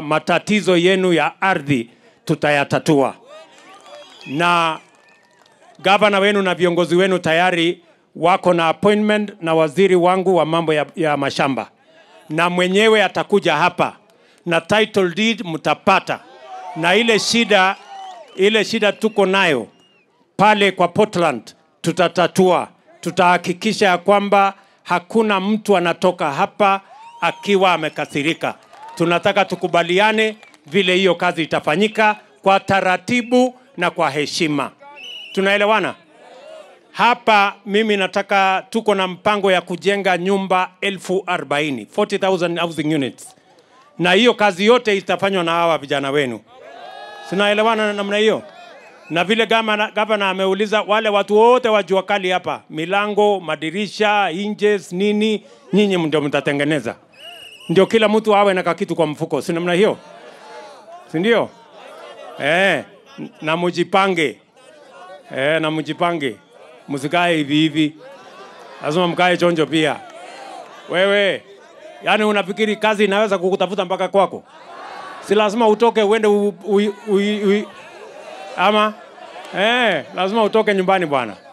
Matatizo yenu ya ardhi tutayatatua. Na gavana wenu na viongozi wenu tayari wako na appointment na waziri wangu wa mambo ya mashamba. Na mwenyewe atakuja hapa na title deed mtapata. Na ile shida tuko nayo pale kwa Portland tutatatua. Tutahakikisha ya kwamba hakuna mtu anatoka hapa akiwa amekasirika. Tunataka tukubaliane vile hiyo kazi itafanyika kwa taratibu na kwa heshima. Tunaelewana? Hapa mimi nataka tuko na mpango ya kujenga nyumba 40,000, 40,000 housing units. Na hiyo kazi yote itafanywa na hawa vijana wenu. Tunaelewana namna hiyo? Na vile gavana ameuliza wale watu wote wa jua kali hapa, milango, madirisha, hinges, nini, nyinyi ndio mtatengeneza. Ndio kila mtu awe na kitu kwa mfuko. Si namna hiyo? Si ndio? Na mujipange. Na mujipange. Msikae hivi hivi. Lazima mkae chonjo pia. Wewe, yani unafikiri kazi inaweza kukutafuta mpaka kwako? Si lazima utoke uende ama lazima utoke nyumbani bwana.